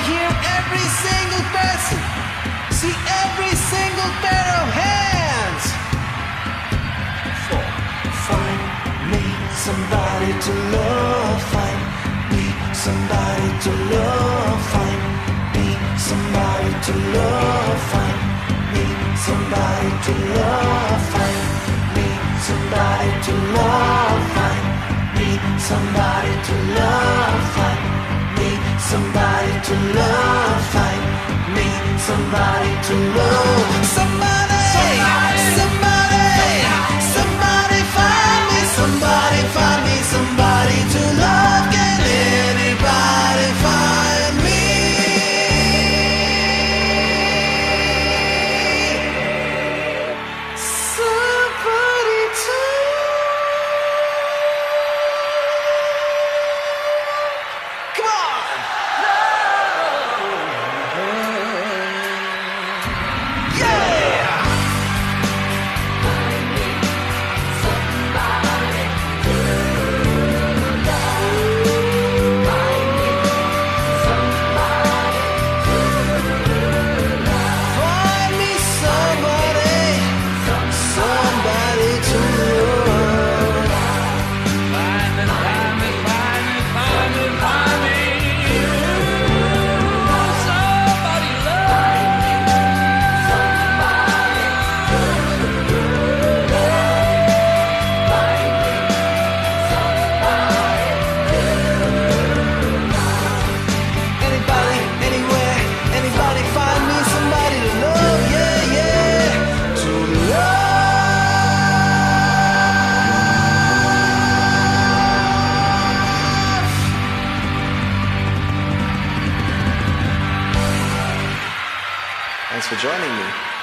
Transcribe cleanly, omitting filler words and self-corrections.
hear every single person, see every single pair of hands. Find me somebody to love, find me somebody to love, find me somebody to love, find me somebody to love, find me somebody to love, find me somebody to love, find me somebody to love, find me somebody to love. Somebody, somebody find me somebody, find me somebody to love. Can anybody find me? Somebody to come on. Yeah. Find me somebody, somebody to love. Anybody, anywhere, anybody find me somebody to love, yeah, yeah, to love. Thanks for joining me.